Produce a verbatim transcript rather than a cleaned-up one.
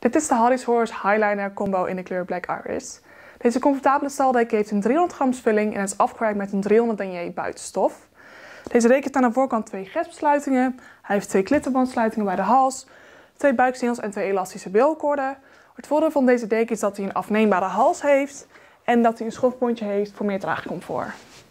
Dit is de Hardy's Horse Highliner Combo in de kleur Black Iris. Deze comfortabele staldeken heeft een driehonderd gram vulling en is afgewerkt met een driehonderd denier buitenstof. Deze deken heeft aan de voorkant twee gespsluitingen. Hij heeft twee klittenbandsluitingen bij de hals, twee buikstengels en twee elastische bilkoorden. Het voordeel van deze deken is dat hij een afneembare hals heeft en dat hij een schroefpontje heeft voor meer draagcomfort.